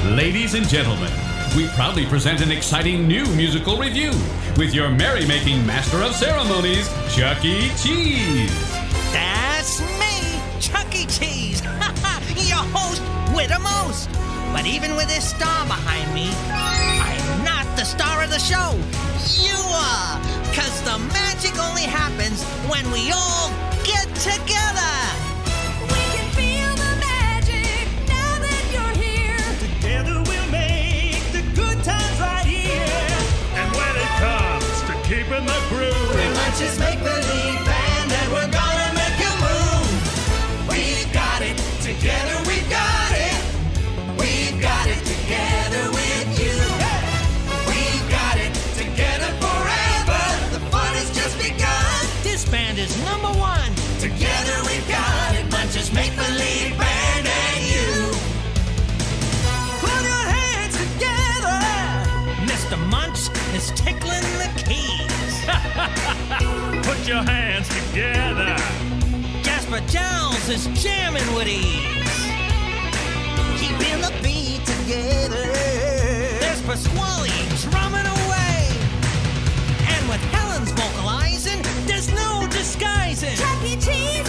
Ladies and gentlemen, we proudly present an exciting new musical review with your merrymaking master of ceremonies, Chuck E. Cheese. That's me, Chuck E. Cheese, your host with the most. But even with this star behind me, I'm not the star of the show. You are, 'cause the magic only happens when we all get together. We can feel the magic now that you're here. Together we'll make the good times right here. And when it comes to keeping the groove, we might just make believe band and we're gonna make you move. We got it together, we got it. We got it together with you. We got it together forever. The fun has just begun. This band is #1. Together we got it, not just make believe band and you. Put your hands together. Mr. Munch is tickling the keys. put your hands together. Jasper Giles is jamming with ease. Keeping the beat together. There's Pasquale drumming away. And with Helen's vocalizing, there's no disguising. Chuck E. Cheese